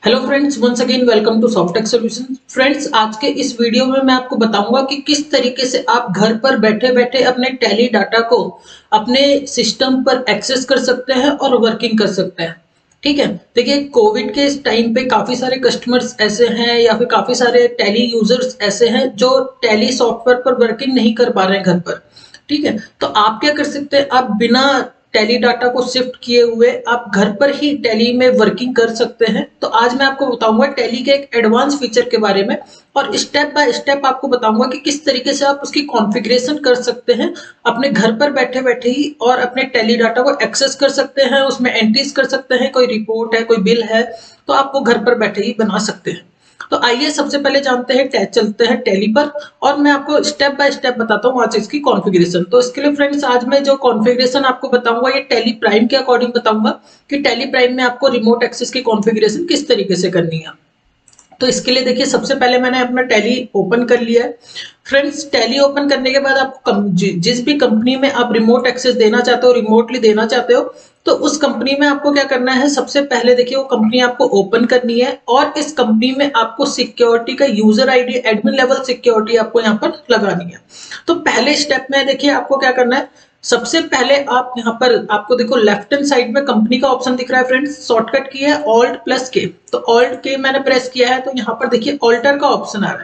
Hello friends, once again welcome to Softech solutions. Friends, आज के इस वीडियो में मैं आपको बताऊंगा कि किस तरीके से आप घर पर बैठे बैठे अपने टैली डाटा को अपने सिस्टम पर एक्सेस कर सकते हैं और वर्किंग कर सकते हैं। ठीक है, देखिए कोविड के इस टाइम पे काफी सारे कस्टमर्स ऐसे हैं या फिर काफी सारे टैली यूजर्स ऐसे हैं जो टैली सॉफ्टवेयर पर वर्किंग नहीं कर पा रहे हैं घर पर। ठीक है, तो आप क्या कर सकते हैं, आप बिना टैली डाटा को शिफ्ट किए हुए आप घर पर ही टैली में वर्किंग कर सकते हैं। तो आज मैं आपको बताऊंगा टैली के एक एडवांस फीचर के बारे में और स्टेप बाय स्टेप आपको बताऊंगा कि किस तरीके से आप उसकी कॉन्फ़िगरेशन कर सकते हैं अपने घर पर बैठे बैठे ही और अपने टैली डाटा को एक्सेस कर सकते हैं, उसमें एंट्रीज कर सकते हैं, कोई रिपोर्ट है, कोई बिल है, तो आप वो घर पर बैठे ही बना सकते हैं। तो आइए सबसे पहले जानते हैं, चलते हैं टैली पर और मैं आपको स्टेप बाय स्टेप बताता हूँ आज इसकी कॉन्फ़िगरेशन। तो इसके लिए फ्रेंड्स आज मैं जो कॉन्फ़िगरेशन आपको बताऊंगा ये टैली प्राइम के अकॉर्डिंग बताऊंगा कि टैली प्राइम में आपको रिमोट एक्सेस की कॉन्फ़िगरेशन किस तरीके से करनी है। तो इसके लिए देखिए सबसे पहले मैंने अपना टैली ओपन कर लिया है। फ्रेंड्स, टैली ओपन करने के बाद आपको जिस भी कंपनी में आप रिमोट एक्सेस देना चाहते हो, रिमोटली देना चाहते हो, तो उस कंपनी में आपको क्या करना है, सबसे पहले देखिए वो कंपनी आपको ओपन करनी है और इस कंपनी में आपको सिक्योरिटी का user ID, admin level security आपको यहाँ पर लगानी है। तो पहले स्टेप में देखिए आपको क्या करना है, सबसे पहले आप यहाँ पर आपको देखो लेफ्ट हैंड साइड में कंपनी का ऑप्शन दिख रहा है। फ्रेंड्स, शॉर्टकट की है ऑल्ट प्लस के, तो ऑल्ट के मैंने प्रेस किया है तो यहाँ पर देखिए ऑल्टर का ऑप्शन आ रहा है।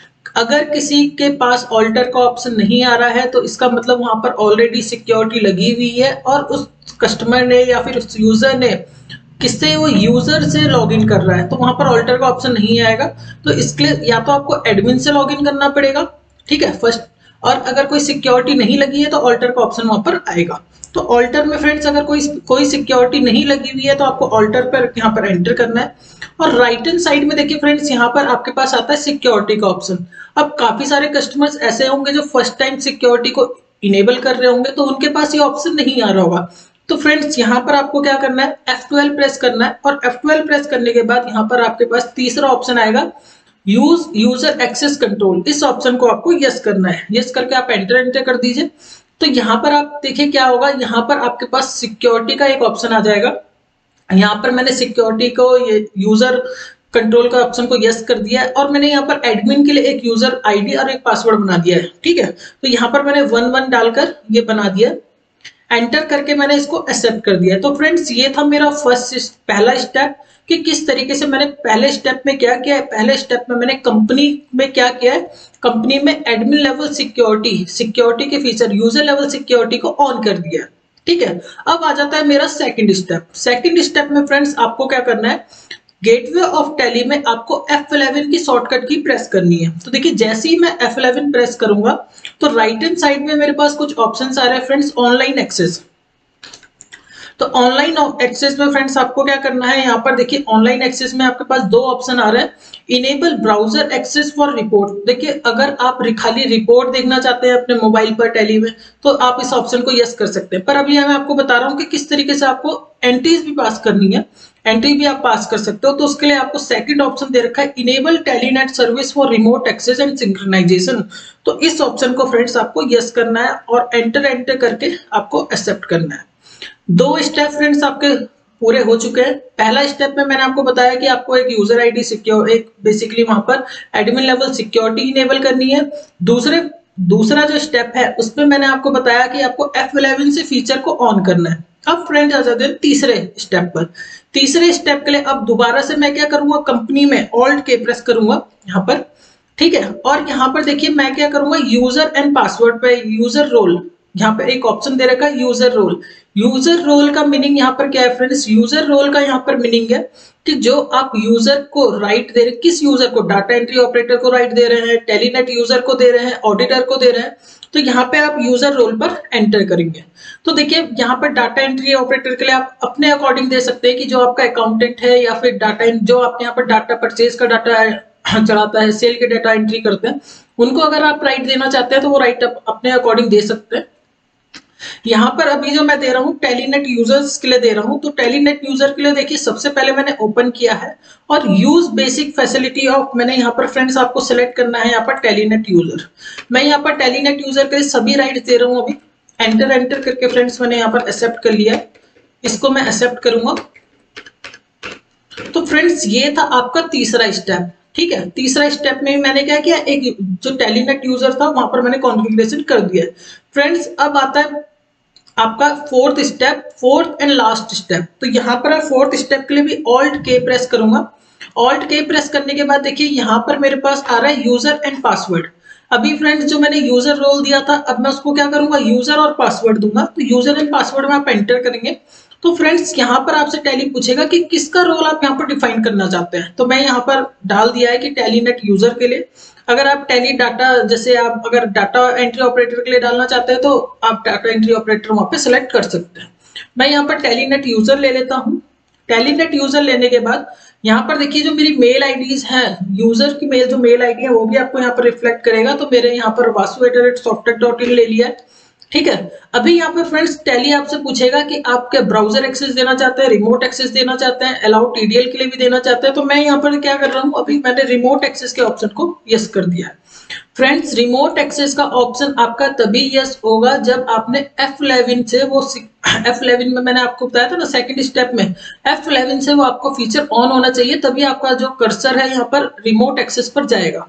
अगर किसी के पास ऑल्टर का ऑप्शन नहीं आ रहा है तो इसका मतलब वहां पर ऑलरेडी सिक्योरिटी लगी हुई है और उस कस्टमर ने या फिर उस यूजर ने किससे, वो यूजर से लॉगिन कर रहा है, तो वहां पर ऑल्टर का ऑप्शन नहीं आएगा। तो इसके लिए या तो आपको एडमिन से लॉगिन करना पड़ेगा, ठीक है, फर्स्ट, और अगर कोई सिक्योरिटी नहीं लगी है तो ऑल्टर का ऑप्शन वहां पर आएगा। तो ऑल्टर में फ्रेंड्स अगर कोई सिक्योरिटी नहीं लगी हुई है तो आपको ऑल्टर पर यहाँ पर एंटर करना है और राइट हैंड साइड में देखिए फ्रेंड्स यहाँ पर आपके पास आता है सिक्योरिटी का ऑप्शन। अब काफी सारे कस्टमर्स ऐसे होंगे जो फर्स्ट टाइम सिक्योरिटी को इनेबल कर रहे होंगे तो उनके पास ये ऑप्शन नहीं आ रहा होगा। तो फ्रेंड्स यहाँ पर आपको क्या करना है, F12 प्रेस करना है और F12 प्रेस करने के बाद यहाँ पर आपके पास तीसरा ऑप्शन आएगा यूज यूजर एक्सेस कंट्रोल। इस ऑप्शन को आपको यस करना है, यस करके आप एंटर कर दीजिए। तो यहाँ पर आप देखिए क्या होगा, यहाँ पर आपके पास सिक्योरिटी का एक ऑप्शन आ जाएगा। यहाँ पर मैंने सिक्योरिटी को ये यूजर कंट्रोल का ऑप्शन को यस कर दिया है और मैंने यहाँ पर एडमिन के लिए एक यूजर आईडी और एक पासवर्ड बना दिया है। ठीक है, तो यहाँ पर मैंने 11 डालकर ये बना दिया, एंटर करके मैंने इसको एक्सेप्ट कर दिया। तो फ्रेंड्स ये था मेरा पहला स्टेप कि किस तरीके से मैंने पहले स्टेप में क्या किया है। पहले स्टेप में मैंने कंपनी में क्या किया है, कंपनी में एडमिन लेवल सिक्योरिटी के फीचर, यूजर लेवल सिक्योरिटी को ऑन कर दिया। ठीक है, अब आ जाता है मेरा सेकंड स्टेप। सेकंड स्टेप में फ्रेंड्स आपको क्या करना है, गेटवे ऑफ टैली में आपको F11 की शॉर्टकट की प्रेस करनी है। तो देखिए जैसे ही मैं F11 प्रेस करूंगा तो राइट हैंड साइड में मेरे पास कुछ ऑप्शंस आ रहे हैं फ्रेंड्स, ऑनलाइन एक्सेस। तो ऑनलाइन एक्सेस में फ्रेंड्स आपको क्या करना है, यहाँ पर देखिए ऑनलाइन एक्सेस में आपके पास दो ऑप्शन आ रहे हैं, enable browser access for report. देखिए अगर आप खाली रिपोर्ट देखना चाहते हैं अपने मोबाइल पर टैली में तो आप इस ऑप्शन को यस कर सकते हैं, पर अभी मैं आपको बता रहा हूँ कि किस तरीके से आपको एंट्रीज भी पास करनी है, एंट्री भी आप पास कर सकते हो। तो उसके लिए आपको सेकंड ऑप्शन दे रखा है, enable Telnet service for remote access and synchronization. तो इस ऑप्शन को फ्रेंड्स आपको यस करना है और एंटर करके आपको एक्सेप्ट करना है। दो स्टेप फ्रेंड्स आपके पूरे हो चुके हैं। पहला स्टेप में मैंने आपको बताया कि आपको एक यूजर आईडी सिक्योर, एक बेसिकली वहां पर एडमिन लेवल सिक्योरिटी इनेबल करनी है। दूसरा जो स्टेप है उसमें मैंने आपको बताया कि आपको F11 से फीचर को ऑन करना है। अब फ्रेंड्स आ जाते हैं तीसरे स्टेप पर। तीसरे स्टेप के लिए अब दोबारा से मैं क्या करूंगा, कंपनी में ऑल्ट के प्रेस करूंगा यहाँ पर, ठीक है, और यहाँ पर देखिए मैं क्या करूंगा, यूजर एंड पासवर्ड पे यूजर रोल, यहाँ पे एक ऑप्शन दे रखा है यूजर रोल। यूजर रोल का मीनिंग यहाँ पर क्या है फ्रेंड्स, यूजर रोल का यहाँ पर मीनिंग है कि जो आप यूजर को राइट दे रहे, किस यूजर को, डाटा एंट्री ऑपरेटर को राइट दे रहे हैं, टेलीनेट यूजर को दे रहे हैं, ऑडिटर को दे रहे हैं, तो यहाँ पे आप यूजर रोल पर एंटर करेंगे। तो देखिए यहाँ पर डाटा एंट्री ऑपरेटर के लिए आप अपने अकॉर्डिंग दे सकते हैं कि जो आपका अकाउंटेंट है या फिर जो आप यहाँ पर डाटा परचेज का डाटा चलाता है, सेल के डाटा एंट्री करते हैं, उनको अगर आप राइट देना चाहते हैं तो वो राइट अपने अकॉर्डिंग दे सकते हैं। यहाँ पर अभी जो मैं दे रहा हूँ टेलीनेट यूजर्स के लिए दे रहा हूँ, तो टेलीनेट यूजर के लिए देखिए सबसे पहले मैंने ओपन किया है और यूज बेसिक फैसिलिटी ऑफ, मैंने यहाँ पर फ्रेंड्स आपको सिलेक्ट करना है यहाँ पर टेलीनेट यूजर। मैं यहाँ पर टेलीनेट यूजर के लिए सभी राइट दे रहा हूँ। अभी एंटर करके फ्रेंड्स मैंने यहाँ पर एक्सेप्ट कर लिया है, इसको मैं एक्सेप्ट करूंगा। तो फ्रेंड्स ये था आपका तीसरा स्टेप। ठीक है, तीसरा स्टेप में मैंने क्या किया, एक जो टेलीनेट यूजर था वहां पर मैंने कॉन्फ़िगरेशन कर दिया है। फ्रेंड्स अब आता है आपका fourth step, fourth and last step. तो यहाँ पर फोर्थ स्टेप के लिए भी ऑल्ट के प्रेस करूंगा। ऑल्ट के प्रेस करने के बाद देखिए यहाँ पर मेरे पास आ रहा है यूजर एंड पासवर्ड। अभी फ्रेंड्स जो मैंने यूजर रोल दिया था, अब मैं उसको क्या करूंगा, यूजर और पासवर्ड दूंगा। तो यूजर एंड पासवर्ड में आप एंटर करेंगे। तो फ्रेंड्स यहाँ पर आपसे टैली पूछेगा कि किसका रोल आप यहाँ पर डिफाइन करना चाहते हैं। तो मैं यहाँ पर डाल दिया है कि टेलीनेट यूजर के लिए। अगर आप टैली डाटा, जैसे आप अगर डाटा एंट्री ऑपरेटर के लिए डालना चाहते हैं तो आप डाटा एंट्री ऑपरेटर वहां पे सिलेक्ट कर सकते हैं। मैं यहाँ पर टेलीनेट यूजर ले लेता हूँ। टेलीनेट यूजर लेने के बाद यहाँ पर देखिए जो मेरी मेल आईडीज हैं, यूजर की मेल जो मेल आईडी है वो भी आपको यहाँ पर रिफ्लेक्ट करेगा। तो मेरे यहाँ पर vasu@softech.in ले लिया है। ठीक है, अभी यहाँ पे फ्रेंड्स टैली आपसे पूछेगा कि आप क्या ब्राउजर एक्सेस देना चाहते हैं, रिमोट एक्सेस देना चाहते हैं, अलाउ टीडीएल के लिए भी देना चाहते हैं। तो मैं यहाँ पर क्या कर रहा हूँ, अभी मैंने रिमोट एक्सेस के ऑप्शन को यस कर दिया है। फ्रेंड्स रिमोट एक्सेस का ऑप्शन आपका तभी यस होगा जब आपने F11 से वो F11 में मैंने आपको बताया था ना सेकंड स्टेप में, F11 से वो आपको फीचर ऑन होना चाहिए, तभी आपका जो कर्सर है यहाँ पर रिमोट एक्सेस पर जाएगा।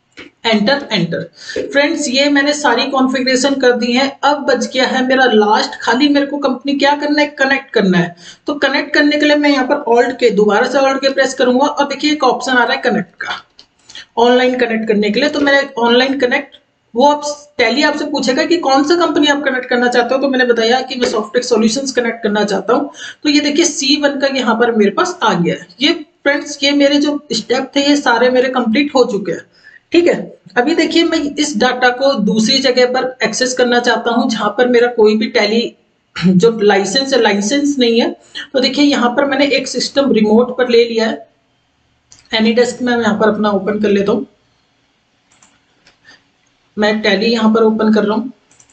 Enter enter. फ्रेंड्स ये मैंने सारी कॉन्फ़िगरेशन कर दी है। अब बच गया है मेरा लास्ट, खाली मेरे को कंपनी क्या करना है, कनेक्ट करना है। तो कनेक्ट करने के लिए मैं यहाँ पर ऑल्ट के दोबारा से ऑल्ट के प्रेस करूंगा और देखिए एक ऑप्शन आ रहा है कनेक्ट का, ऑनलाइन कनेक्ट करने के लिए। तो मैंने ऑनलाइन कनेक्ट, वो आप टैली आपसे पूछेगा कि कौन सा कंपनी आप कनेक्ट करना चाहते हो। तो मैंने बताया कि मैं सॉफ्टेक सॉल्यूशंस कनेक्ट करना चाहता हूँ। तो ये देखिए C1 का यहाँ पर मेरे पास आ गया है। ये फ्रेंड्स ये मेरे जो स्टेप थे ये सारे मेरे कंप्लीट हो चुके हैं। ठीक है, अभी देखिए मैं इस डाटा को दूसरी जगह पर एक्सेस करना चाहता हूं जहां पर मेरा कोई भी टैली जो लाइसेंस है, लाइसेंस नहीं है। तो देखिए यहाँ पर मैंने एक सिस्टम रिमोट पर ले लिया है। एनीडेस्क में मैं यहाँ पर अपना ओपन कर लेता हूं। मैं टैली यहाँ पर ओपन कर रहा हूं।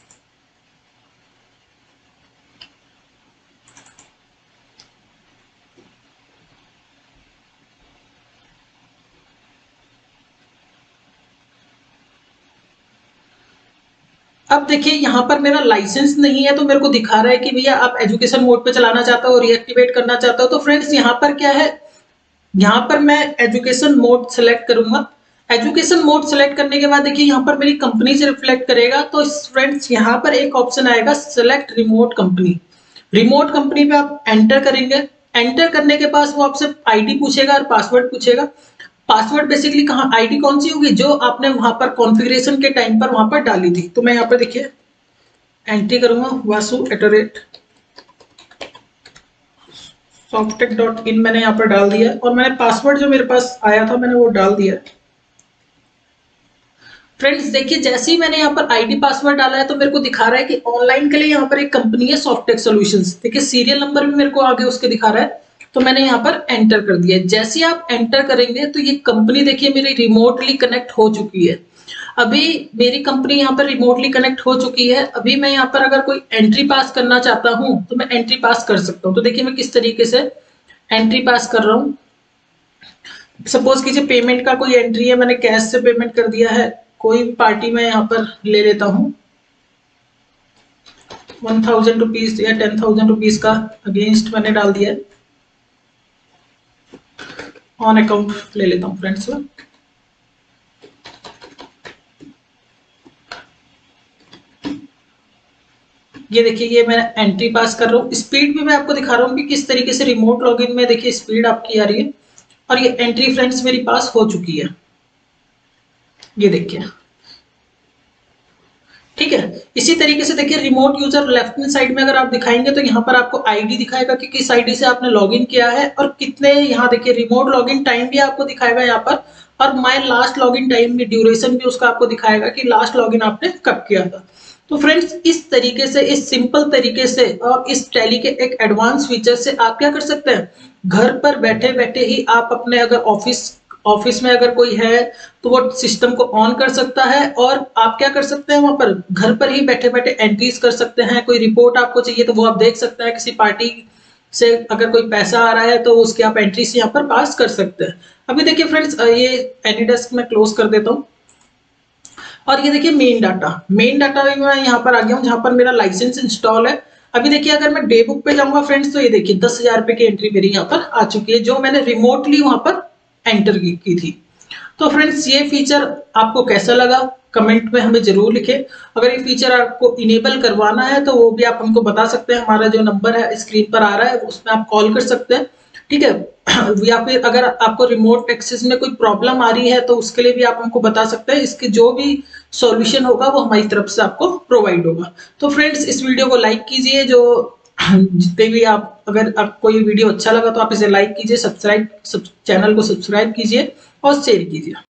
अब देखिए यहाँ पर मेरा लाइसेंस नहीं है, तो मेरे को दिखा रहा है कि भैया आप एजुकेशन मोड पे चलाना चाहते हो, रीएक्टिवेट करना चाहते हो। तो फ्रेंड्स यहाँ पर क्या है, यहाँ पर मैं एजुकेशन मोड सेलेक्ट करूंगा। एजुकेशन मोड सेलेक्ट करने के बाद देखिए यहाँ पर मेरी कंपनी से रिफ्लेक्ट करेगा। तो फ्रेंड्स यहाँ पर एक ऑप्शन आएगा select remote company. Remote company पे आप एंटर करेंगे। एंटर करने के पास वो आपसे आईडी पूछेगा और पासवर्ड पूछेगा। पासवर्ड बेसिकली कहाँ, आईडी कौन सी होगी, जो आपने वहां पर कॉन्फ़िगरेशन के टाइम पर वहां पर डाली थी। तो मैं यहाँ पर देखिए एंट्री करूंगा vasu@softech.in मैंने यहाँ पर डाल दिया और मैंने पासवर्ड जो मेरे पास आया था मैंने वो डाल दिया। फ्रेंड्स देखिए जैसे ही मैंने यहाँ पर आईडी पासवर्ड डाला है तो मेरे को दिखा रहा है कि ऑनलाइन के लिए यहाँ पर एक कंपनी है सॉफ्टेक सॉल्यूशंस। देखिए सीरियल नंबर भी मेरे को आगे उसके दिखा रहा है। तो मैंने यहाँ पर एंटर कर दिया। जैसे ही आप एंटर करेंगे तो ये कंपनी देखिए मेरी रिमोटली कनेक्ट हो चुकी है। अभी मेरी कंपनी यहाँ पर रिमोटली कनेक्ट हो चुकी है। अभी मैं यहाँ पर अगर कोई एंट्री पास करना चाहता हूँ तो मैं एंट्री पास कर सकता हूँ। तो देखिए मैं किस तरीके से एंट्री पास कर रहा हूँ। सपोज कीजिए पेमेंट का कोई एंट्री है, मैंने कैश से पेमेंट कर दिया है। कोई पार्टी में यहाँ पर ले लेता हूँ 1000 रुपीज या 10,000 रुपीज का अगेंस्ट मैंने डाल दिया है। ऑन अकाउंट ले लेता हूँ फ्रेंड्स। ये देखिए ये मैं एंट्री पास कर रहा हूँ। स्पीड भी मैं आपको दिखा रहा हूँ कि किस तरीके से रिमोट लॉगिन में देखिए स्पीड आपकी आ रही है। और ये एंट्री फ्रेंड्स मेरी पास हो चुकी है, ये देखिए। ठीक है, इसी तरीके से देखिए remote user left hand side में अगर आप दिखाएंगे तो यहाँ पर आपको आईडी दिखाएगा कि किस आईडी से आपने लॉगिन किया है और कितने, यहाँ देखिए रिमोट लॉगिन टाइम भी आपको दिखाएगा यहाँ पर, और माय लास्ट लॉगिन टाइम भी, ड्यूरेशन भी उसका आपको दिखाएगा कि लास्ट लॉगिन आपने कब किया था। तो फ्रेंड्स इस तरीके से, इस सिंपल तरीके से और इस टैली के एक एडवांस फीचर से आप क्या कर सकते हैं, घर पर बैठे बैठे ही आप अपने अगर ऑफिस में अगर कोई है तो वो सिस्टम को ऑन कर सकता है और आप क्या कर सकते हैं, वहां पर घर पर ही बैठे बैठे एंट्रीज कर सकते हैं। कोई रिपोर्ट आपको चाहिए तो वो आप देख सकते हैं। किसी पार्टी से अगर कोई पैसा आ रहा है तो उसकी आप एंट्रीज यहाँ पर पास कर सकते हैं। अभी देखिए फ्रेंड्स ये एनीडेस्क में क्लोज कर देता हूँ और ये देखिए मेन डाटा भी मैं यहाँ पर आ गया हूँ जहाँ पर मेरा लाइसेंस इंस्टॉल है। अभी देखिए अगर मैं डे बुक पे जाऊंगा फ्रेंड्स, तो ये देखिए 10,000 रुपए की एंट्री मेरी यहाँ पर आ चुकी है, जो मैंने रिमोटली वहां पर एंटर की थी। तो फ्रेंड्स ये फीचर आपको कैसा लगा कमेंट में हमें जरूर लिखें। अगर ये फीचर आपको इनेबल करवाना है तो वो भी आप हमको बता सकते हैं, हमारा जो नंबर है स्क्रीन पर आ रहा है उसमें आप कॉल कर सकते हैं, ठीक है। या फिर अगर आपको रिमोट एक्सेस में कोई प्रॉब्लम आ रही है तो उसके लिए भी आप हमको बता सकते हैं, इसके जो भी सॉल्यूशन होगा वो हमारी तरफ से आपको प्रोवाइड होगा। तो फ्रेंड्स इस वीडियो को लाइक कीजिए, जो जितने भी आप, अगर आपको ये वीडियो अच्छा लगा तो आप इसे लाइक कीजिए, चैनल को सब्सक्राइब कीजिए और शेयर कीजिए।